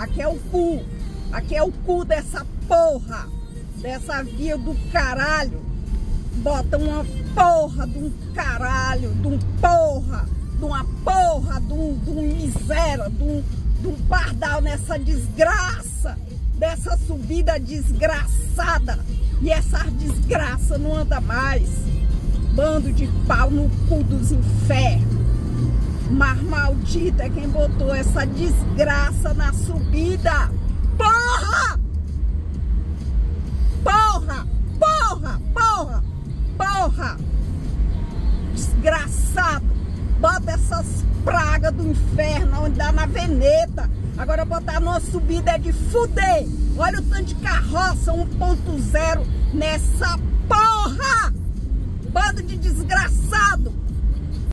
Aqui é o cu. Aqui é o cu dessa porra. Dessa via do caralho. Bota uma porra de um caralho, de um porra, de uma porra, de um miséria, de um pardal nessa desgraça, dessa subida desgraçada. E essa desgraça não anda mais. Bando de pau no cu dos infernos. Mas maldita é quem botou essa desgraça na subida. Porra! Porra! Porra! Porra! Porra! Desgraçado! Bota essas pragas do inferno onde dá na veneta. Agora botar numa subida é de fuder. Olha o tanto de carroça 1.0 nessa porra! Bando de desgraçado!